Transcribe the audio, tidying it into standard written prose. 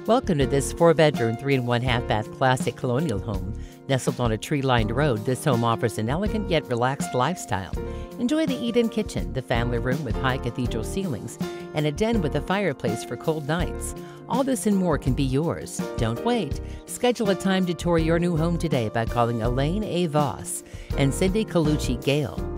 Welcome to this 4-bedroom, 3 1/2 bath Classic Colonial home. Nestled on a tree-lined road, this home offers an elegant yet relaxed lifestyle. Enjoy the eat-in kitchen, the family room with high cathedral ceilings, and a den with a fireplace for cold nights. All this and more can be yours. Don't wait. Schedule a time to tour your new home today by calling Elaine A. Voss and Cindy Colucci Gale